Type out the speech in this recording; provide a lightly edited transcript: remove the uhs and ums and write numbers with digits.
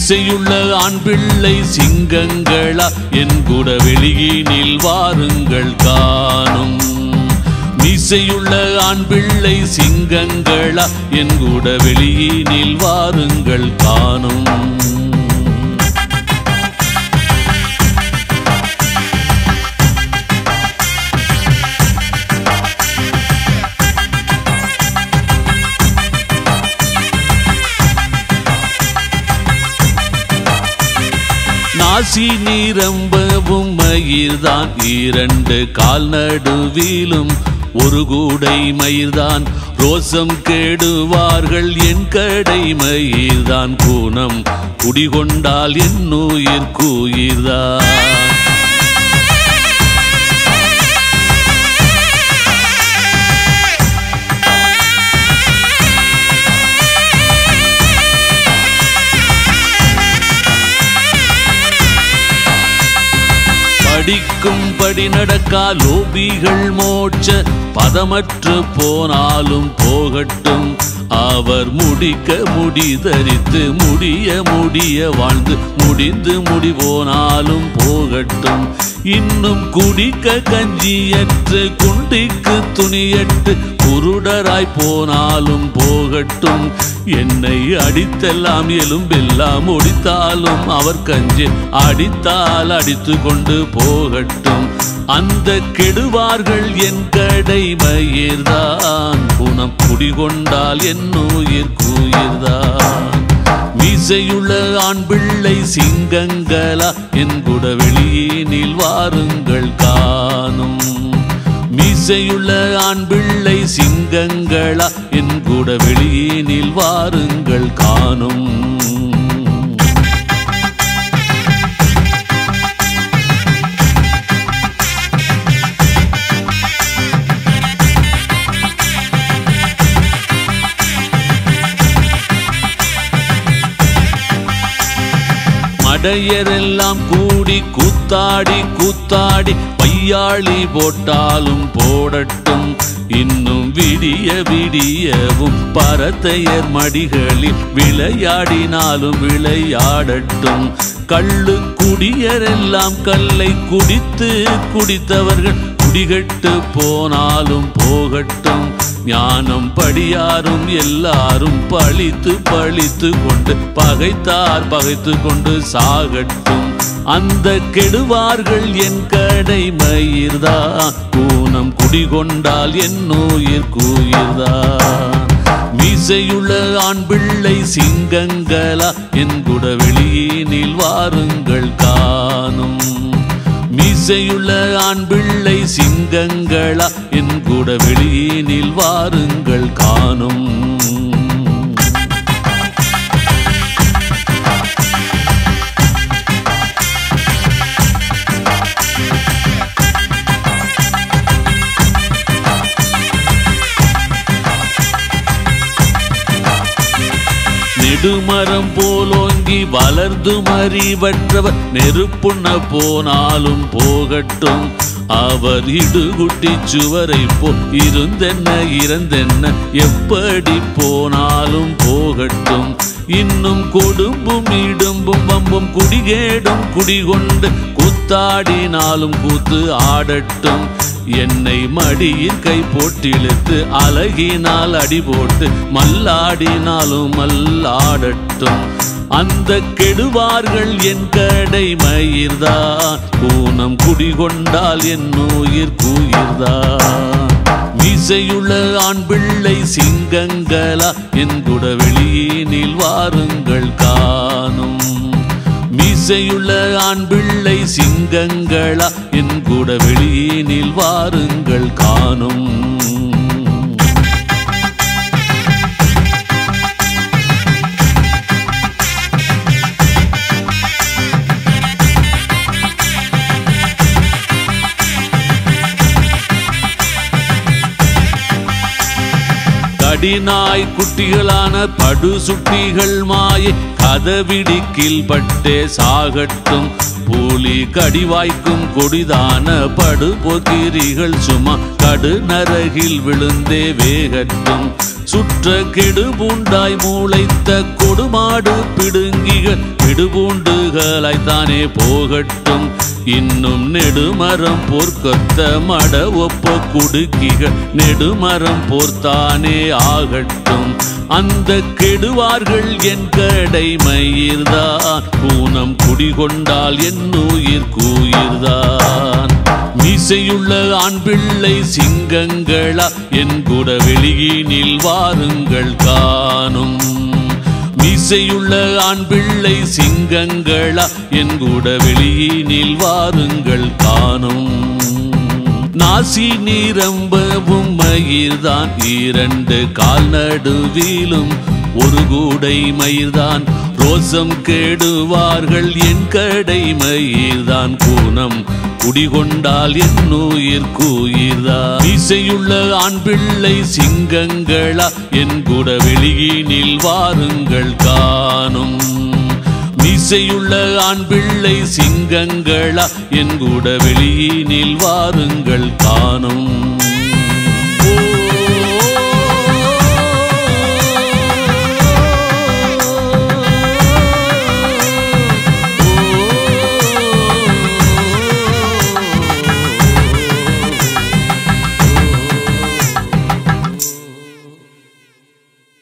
மீசையுள்ள ஆண் பிள்ளை சிங்கங்களா என் கூட வெளியினில் வாருங்கள் காணும். மீசையுள்ள ஆண் பிள்ளை சிங்கங்களா என் கூட வெளியினில் வாருங்கள் காணும். நாசி நீரம்பவும் மயிர்தான் இரண்டு கால் நடுவிலும் ஒரு கூடை மயிர்தான். ரோசம் கேடுவார்கள் என் கடை மயிர்தான். கூனம் குடிகொண்டால் என் உயிர் கூயிர்தான். படிக்கும்படி நடக்கா லோபிகள் மோட்ச பதமற்று போனாலும் போகட்டும். அவர் முடிக்க முடி தரித்து முடிய வாழ்ந்து முடிந்து முடிவோனாலும் போகட்டும். இன்னும் குடிக்க கஞ்சியற்று குண்டிக்கு துணியற்று குருடராய் போனாலும் போகட்டும். என்னை அடித்தெல்லாம் எலும்பெல்லாம் ஒடித்தாலும் அவர் கஞ்சி அடித்தால் அடித்து கொண்டு போகட்டும். அந்த கெடுவார்கள் என் கடை மயிர்தான். குணம் குடிகொண்டால் என் உயிர் கூயிர்தான். மீசையுள்ள ஆண் பிள்ளை சிங்கங்களா என் கூட வெளியினில் வாருங்கள் காணும். மீசையுள்ள ஆண் பிள்ளை சிங்கங்களா என் கூட வெளியினில் வாருங்கள் காணும். மடையரெல்லாம் கூடி கூத்தாடி கூத்தாடி பையாளி போட்டாலும் போடட்டும். இன்னும் விடிய விடியவும் பரத்தையர் மடிகளில் விளையாடினாலும் விளையாடட்டும். கள்ளு குடியரெல்லாம் கல்லை குடித்து குடித்தவர்கள் குடிகட்டு போனாலும் போகட்டும். ஞானம் படியாரும் எல்லாரும் பழித்து பழித்து கொண்டு பகைத்தார் பகைத்து கொண்டு சாகட்டும். அந்த கெடுவார்கள் என் கடை மயிர்தான். கூனம் குடிகொண்டால் என் உயிர் கூயிர்தான். மீசையுள்ள ஆண் பிள்ளை சிங்கங்களா என் கூட வெளியினில் வாருங்கள் காணும். மீசையுள்ள ஆண் பிள்ளை சிங்கங்களா என் கூட வெளியினில் வாருங்கள் காணும். நெடுமரம் போலோங்கி வளர்ந்து மறிவற்றவர் நெருப்புண்ண போனாலும் போகட்டும். அவர் இடுகுட்டி சுவரை போல் இருந்தென்ன இறந்தென்ன எப்படி போனாலும் போகட்டும். இன்னும் கொடும்பும் இடும்பும் வம்பும் குடிகேடும் குடிகொண்டு கூத்தாடினாலும் கூத்து ஆடட்டும். என்னை மடியில் கை போட்டிழுத்து அழகினால் அடி போட்டு மல்லாடினாலும் மல்லாடட்டும். அந்த கெடுவார்கள் என் கடை மயிர்தான். கூனம் குடிகொண்டால் என் உயிர் கூயிர்தான். மீசையுள்ள ஆண் பிள்ளை சிங்கங்களா என் கூட வெளியினில் வாருங்கள் காணும். மீசையுள்ள ஆண் பிள்ளை சிங்கங்களா என் கூட வெளியினில் வாருங்கள் காணும். கடிநாய் குட்டிகளான படு சுட்டிகள் மாயை கதவிடிக்கில் பட்டே சாகட்டும். பூலி கடிவாய்க்கும் கொடிதான படுபோக்கிரிகள் சும்மா கடுநரகில் விழுந்தே வேகட்டும். சுற்ற கெடுபூண்டாய் மூளைத்த கொடுமாடு பிடுங்கிகள் பிடுபூண்டுகளாய்த்தானே போகட்டும். இன்னும் நெடுமரம் போர்க்கொத்த மட ஒப்ப குடுக்கிகள் நெடுமரம் போர்த்தானே ஆகட்டும். அந்த கெடுவார்கள் என் கடைமயிர்தான், கூனம் குடிகொண்டால் என் உயிர் கூயிர்தான். மீசையுள்ள ஆண் பிள்ளை சிங்கங்களா என் கூட வெளியினில் வாருங்கள் காணும். மீசையுள்ள ஆண் பிள்ளை சிங்கங்களா என் கூட வெளியினில் வாருங்கள் காணும். நாசி நிரம்பவும் மயிர்தான், இரண்டு கால் நடுவிலும் ஒரு கூடை மயிர்தான். ரோசம் கெடுவார்கள் என் கடை மயிர்தான், கூனம் குடிகொண்டால் என் உயிர் கூயிர்தான். மீசையுள்ள ஆண் பிள்ளை சிங்கங்களா என் கூட வெளியினில் வாருங்கள் காணும். மீசையுள்ள ஆண் பிள்ளை சிங்கங்களா என் கூட வெளியினில் வாருங்கள் காணும்.